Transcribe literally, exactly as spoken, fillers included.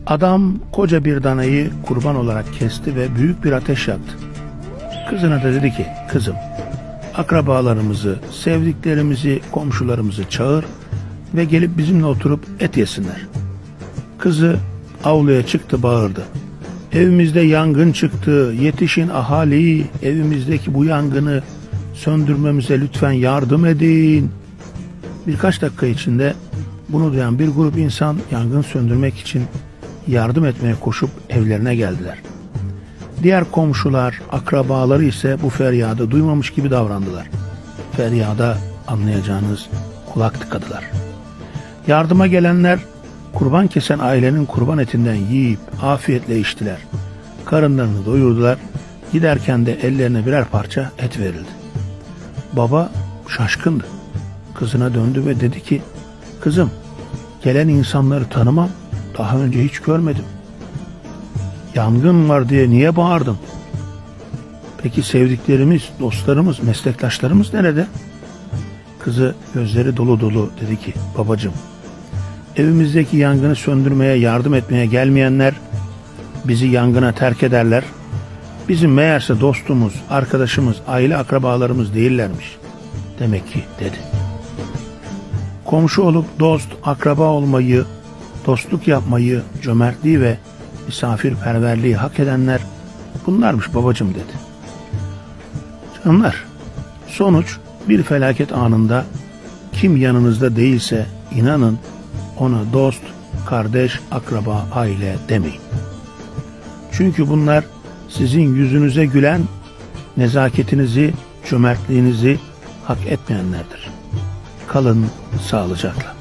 Adam koca bir danayı kurban olarak kesti ve büyük bir ateş yaktı. Kızına da dedi ki, kızım, akrabalarımızı, sevdiklerimizi, komşularımızı çağır ve gelip bizimle oturup et yesinler. Kızı avluya çıktı, bağırdı. Evimizde yangın çıktı, yetişin ahali, evimizdeki bu yangını söndürmemize lütfen yardım edin. Birkaç dakika içinde bunu duyan bir grup insan yangın söndürmek için yardım etmeye koşup evlerine geldiler. Diğer komşular, akrabaları ise bu feryadı duymamış gibi davrandılar. Feryada, anlayacağınız, kulak tıkadılar. Yardıma gelenler kurban kesen ailenin kurban etinden yiyip afiyetle içtiler. Karınlarını doyurdular. Giderken de ellerine birer parça et verildi. Baba şaşkındı. Kızına döndü ve dedi ki, kızım, gelen insanları tanımam, daha önce hiç görmedim. Yangın var diye niye bağırdın? Peki sevdiklerimiz, dostlarımız, meslektaşlarımız nerede? Kızı gözleri dolu dolu dedi ki, babacığım, evimizdeki yangını söndürmeye, yardım etmeye gelmeyenler bizi yangına terk ederler. Bizim meğerse dostumuz, arkadaşımız, aile akrabalarımız değillermiş demek ki, dedi. Komşu olup dost, akraba olmayı, dostluk yapmayı, cömertliği ve misafirperverliği hak edenler bunlarmış babacığım, dedi. Canlar, sonuç bir felaket anında kim yanınızda değilse inanın ona dost, kardeş, akraba, aile demeyin. Çünkü bunlar sizin yüzünüze gülen, nezaketinizi, cömertliğinizi hak etmeyenlerdir. Kalın sağlıcakla.